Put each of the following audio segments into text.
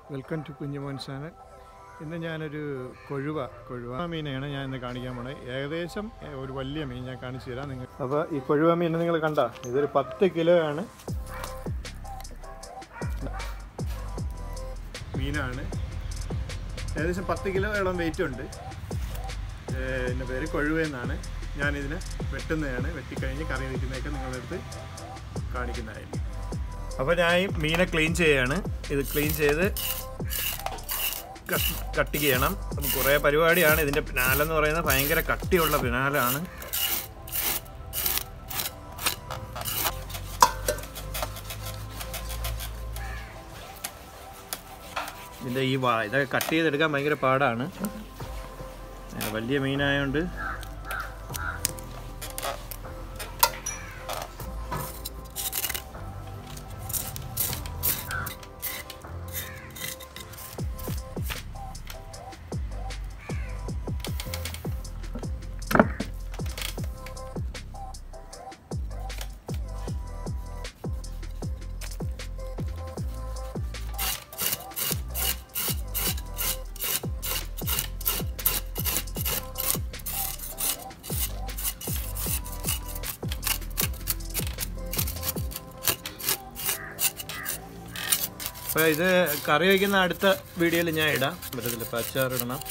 Welcome to Kunjumon channel. ഇന്ന് ഞാനൊരു കൊഴുവ മീനെയാണ് ഞാൻ ഇന്ന് കാണിക്കാൻ പോണത്. ഏകദേശം ഒരു വലിയ മീൻ ഞാൻ കാണിച്ചു തരാം നിങ്ങൾ. അപ്പോൾ ഈ കൊഴുവ മീൻ നിങ്ങൾ കണ്ട, ഇതൊരു 10 കിലോയാണ് മീനാണ്. ഏകദേശം 10 കിലോയോളം വെയിറ്റ് ഉണ്ട്. എൻ്റെ പേര് കൊഴുവെന്നാണ്. ഞാനിതിനെ വെട്ടുന്നതാണ്. വെട്ടിക്കഴിഞ്ഞ് കറി വയ്ക്കുന്നതൊക്കെ നിങ്ങളുടെ അടുത്ത് കാണിക്കുന്നതായിരിക്കും. അപ്പോൾ ഞാൻ ഈ മീനെ ക്ലീൻ ചെയ്യുകയാണ്. ഇത് ക്ലീൻ ചെയ്ത് കട്ട് ചെയ്യണം. അപ്പം കുറേ പരിപാടിയാണ്. ഇതിൻ്റെ പിനാലെന്ന് പറയുന്നത് ഭയങ്കര കട്ടിയുള്ള പിനാലാണ്. ഇതിൻ്റെ ഈ ഇതൊക്കെ കട്ട് ചെയ്തെടുക്കാൻ ഭയങ്കര പാടാണ്. വലിയ മീനായതുകൊണ്ട് അപ്പോൾ ഇത് കറി വയ്ക്കുന്ന അടുത്ത വീഡിയോയിൽ ഞാൻ ഇടാം. പറ്റത്തില്ല, അച്ചാറിടണം.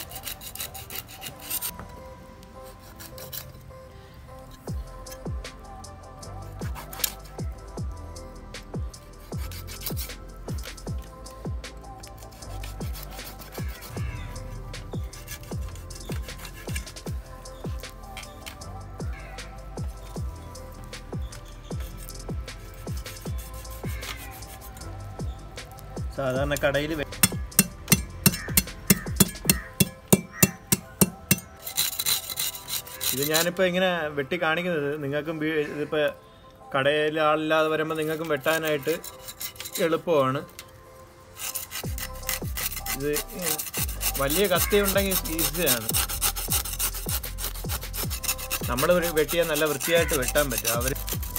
സാധാരണ കടയിൽ ഇത് ഞാനിപ്പോൾ ഇങ്ങനെ വെട്ടി കാണിക്കുന്നത് നിങ്ങൾക്കും ഇതിപ്പോൾ കടയിൽ ആളില്ലാതെ വരുമ്പോൾ നിങ്ങൾക്കും വെട്ടാനായിട്ട് എളുപ്പമാണ്. ഇത് വലിയ കത്തി ഉണ്ടെങ്കിൽ ഈസിയാണ്. നമ്മൾ വെട്ടിയാൽ നല്ല വൃത്തിയായിട്ട് വെട്ടാൻ പറ്റും. അവർ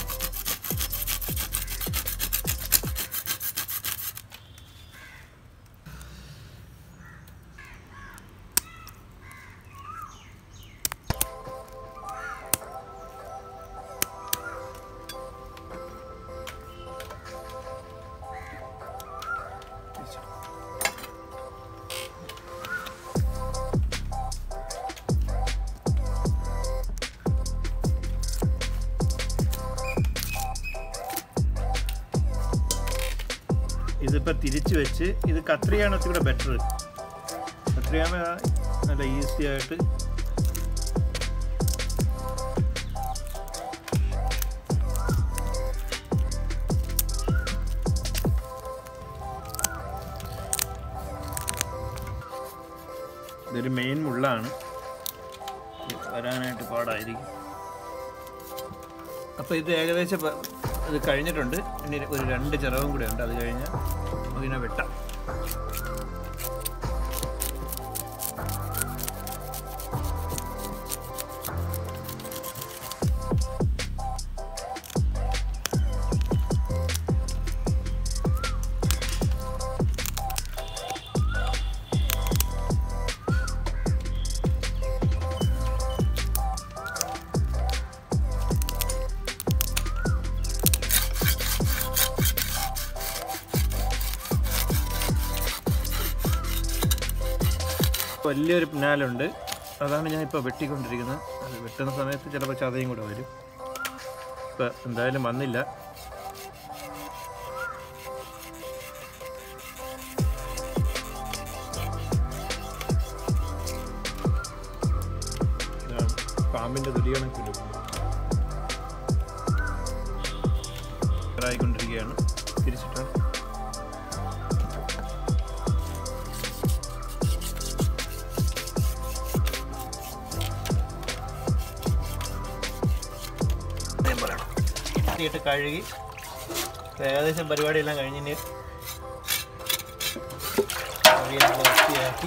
ഇതിപ്പോൾ തിരിച്ച് വെച്ച് ഇത് കത്രിയാണ് ഒത്തിരി കൂടെ ബെറ്റർ. കത്രിയാകുമ്പോൾ നല്ല ഈസി ആയിട്ട് ഇതൊരു മെയിൻ മുള്ളാണ്, വരാനായിട്ട് പാടായിരിക്കും. അപ്പോൾ ഇത് ഏകദേശം ഇത് കഴിഞ്ഞിട്ടുണ്ട്. ഇനി ഒരു 2 ചിറവും കൂടെ ഉണ്ട്. അത് കഴിഞ്ഞാൽ അതിനെ വെട്ടാം. വലിയൊരു പിനാലുണ്ട്, അതാണ് ഞാൻ ഇപ്പോൾ വെട്ടിക്കൊണ്ടിരിക്കുന്നത്. അത് വെട്ടുന്ന സമയത്ത് ചിലപ്പോൾ ചതയും കൂടെ വരും. ഇപ്പം എന്തായാലും വന്നില്ല. പാമ്പിൻ്റെ തുടികണക്കിലും ആയിക്കൊണ്ടിരിക്കുകയാണ്. തിരിച്ചിട്ടാണ് ിട്ട് കഴുകി ഏകദേശം പരിപാടിയെല്ലാം കഴിഞ്ഞിട്ട് വൃത്തിയാക്കി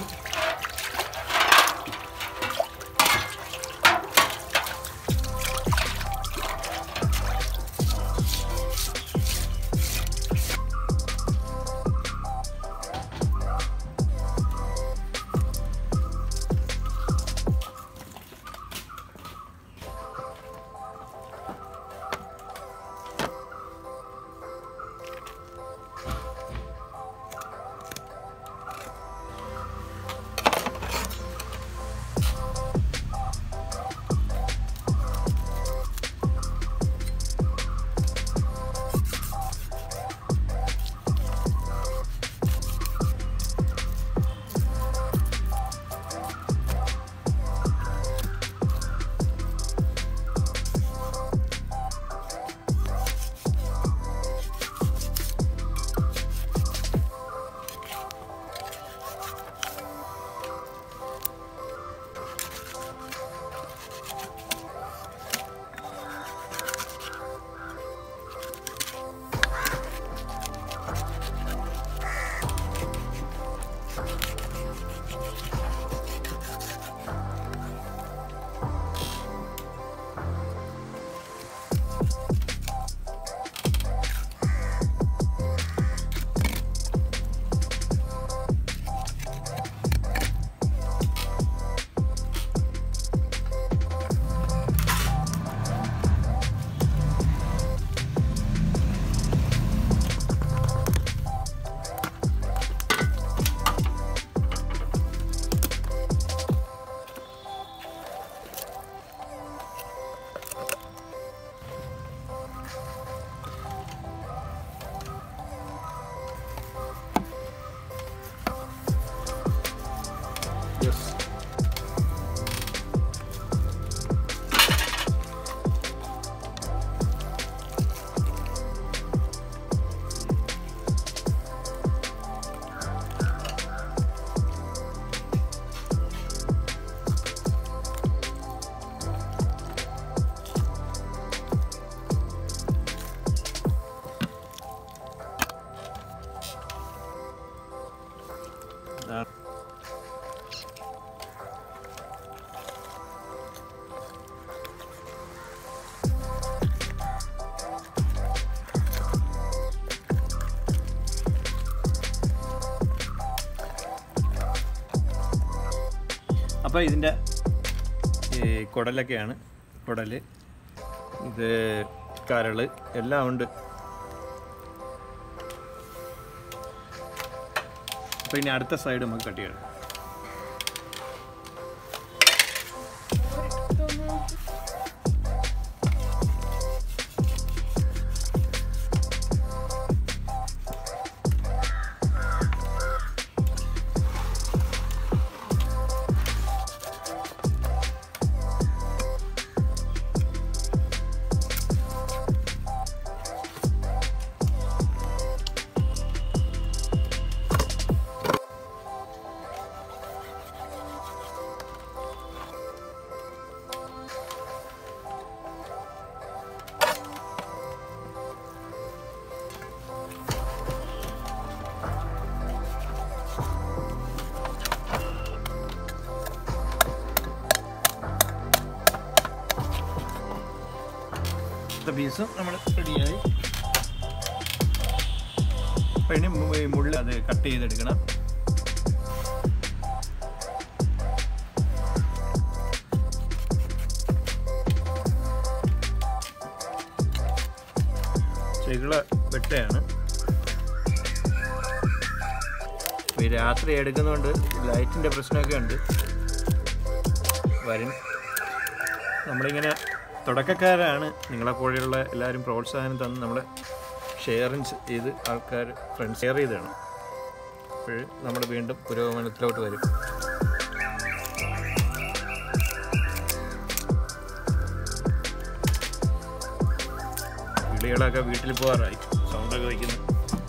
അപ്പോൾ ഇതിൻ്റെ കുടലൊക്കെയാണ്. കുടൽ, ഇത് കരൾ എല്ലാം ഉണ്ട്. അപ്പോൾ ഇനി അടുത്ത സൈഡ് നമുക്ക് കട്ട് ചെയ്യണം. പീസും നമ്മൾ റെഡിയായി. അപ്പം ഇനി മുള്ള അത് കട്ട് ചെയ്തെടുക്കണം. ചെകിള വെട്ടയാണ്. ഈ രാത്രി എടുക്കുന്നതുകൊണ്ട് ലൈറ്റിൻ്റെ പ്രശ്നമൊക്കെ ഉണ്ട്. വരും നമ്മളിങ്ങനെ തുടക്കക്കാരാണ്. നിങ്ങളെപ്പോലെയുള്ള എല്ലാവരും പ്രോത്സാഹനം തന്ന് നമ്മളെ ഷെയറിങ് ചെയ്ത് ആൾക്കാർ ഫ്രണ്ട്സ് ഷെയർ ചെയ്താണ്. അപ്പോൾ നമ്മൾ വീണ്ടും പുരോഗമനത്തിലോട്ട് വരും. കിളികളൊക്കെ വീട്ടിൽ പോകാറായി, സൗണ്ടൊക്കെ വയ്ക്കുന്നു.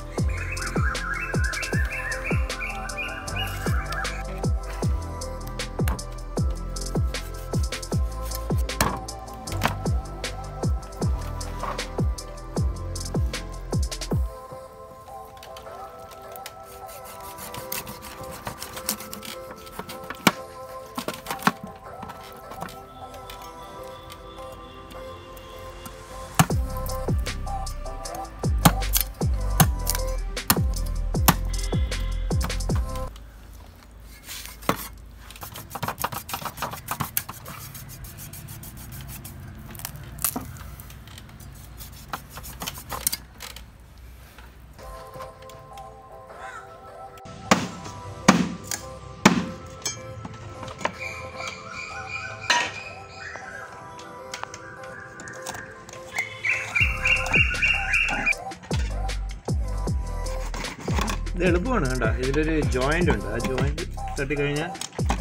ഇത് എളുപ്പമാണ്. കണ്ട, ഇതിലൊരു ജോയിൻ്റ് ഉണ്ട്. ആ ജോയിൻ്റ് തട്ടിക്കഴിഞ്ഞാൽ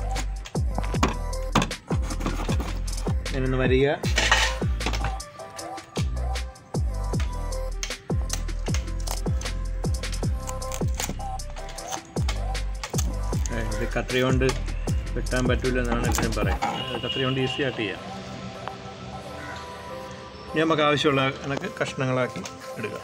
ഞാനൊന്ന് വരിക. ഇത് കത്രി കൊണ്ട് വെട്ടാൻ പറ്റില്ല എന്നാണ് എല്ലാവരും പറയാം. കത്രി കൊണ്ട് ഈസി ആയിട്ട് ചെയ്യാം. ഇനി നമുക്ക് ആവശ്യമുള്ള കണക്ക് കഷ്ണങ്ങളാക്കി എടുക്കുക.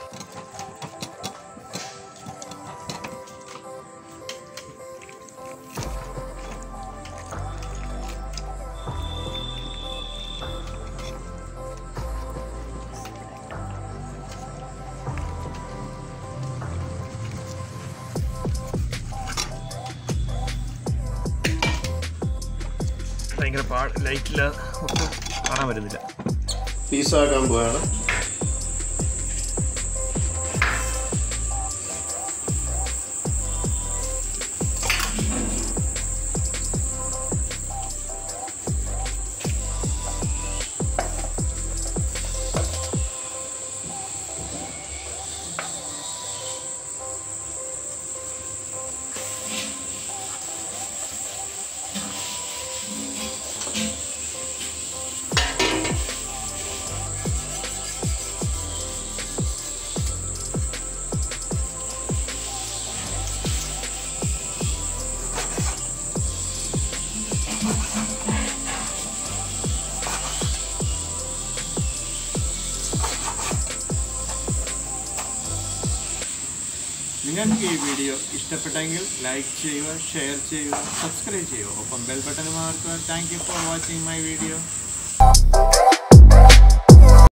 ഭയങ്കര ലൈറ്റിൽ ഒട്ടും കാണാൻ വരുന്നില്ല. പീസാക്കാൻ പോവാണ്. നിങ്ങൾക്ക് ഈ വീഡിയോ ഇഷ്ടപ്പെട്ടെങ്കിൽ ലൈക്ക് ചെയ്യുക, ഷെയർ ചെയ്യുക, സബ്സ്ക്രൈബ് ചെയ്യുക, ഒപ്പം ബെൽ ബട്ടൺ അമർത്തുക. Thank you for watching my video.